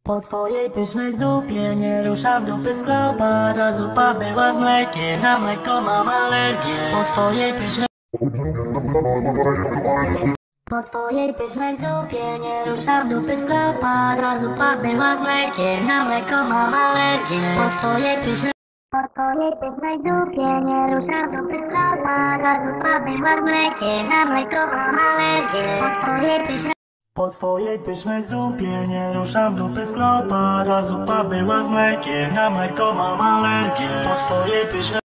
Po twojej pysznej zupie nie ruszam dupy z chleba. Ta zupa była z mlekiem, na mleko mam alergię. Po twojej pysznej zupie nie ruszam dupy z chleba. Ta zupa była z mlekiem, na mleko mam alergię. Po twojej pysznej zupie nie ruszam dupy z chleba. Ta zupa była z mlekiem, na mleko mam alergię. Po twojej pysznej zupie nie ruszam dupy z klopa. Ta zupa była z mlekiem, na mleko mam alergię. Po twojej pysznej